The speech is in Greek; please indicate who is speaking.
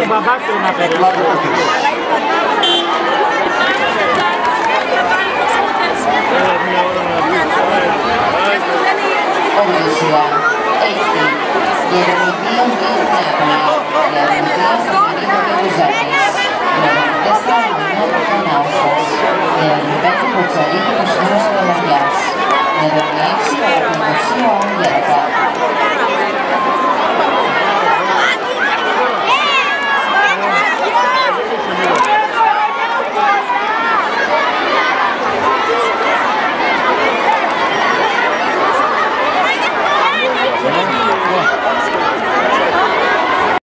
Speaker 1: μπαμπάς του να περάσει.
Speaker 2: Οδύσσια, έκτη, διερευνητείο Νέου Νέου, διερευνητείο Φεδερίκο Κερουζάκης, διερευνητές Καραμινών Κανάουσας, διερευνητές του Ποτσαρίκη του Σνήρος Καλαγιάς, διερευνητές από την Οσία Όγγερα.